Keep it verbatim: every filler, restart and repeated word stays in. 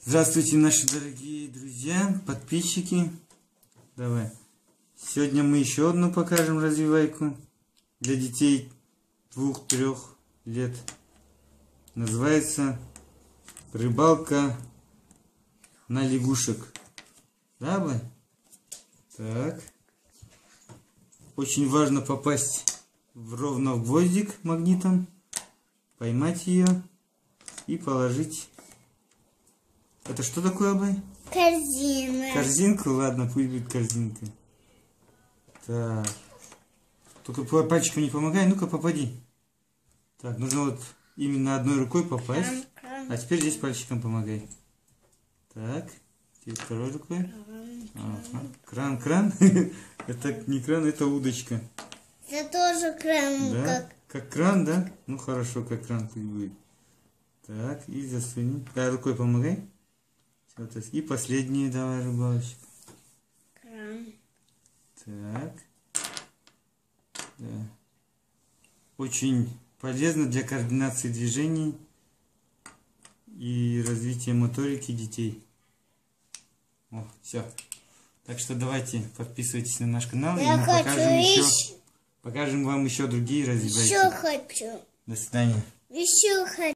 Здравствуйте, наши дорогие друзья, подписчики. Давай. Сегодня мы еще одну покажем развивайку для детей двух-трех лет. Называется рыбалка на лягушек. Да, бы? Так. Очень важно попасть в ровно в гвоздик магнитом, поймать ее и положить. Это что такое, Абай? Корзина. Корзинку? Ладно, пусть будет корзинка. Так. Только пальчиком не помогай, ну-ка попади. Так, нужно вот именно одной рукой попасть. Кран, кран. А теперь здесь пальчиком помогай. Так, теперь второй рукой. Ага. Кран, кран. Это не кран, это удочка. Это тоже кран. Да? Как... Как кран, да? Ну хорошо, как кран пусть будет. Так, и засуни. А рукой помогай. И последние давай, рыбалочка. Кран. Так. Да. Очень полезно для координации движений и развития моторики детей. О, все. Так что давайте подписывайтесь на наш канал. Я и мы хочу покажем еще, еще... покажем вам еще другие развивайки. Еще хочу. До свидания. Еще хочу.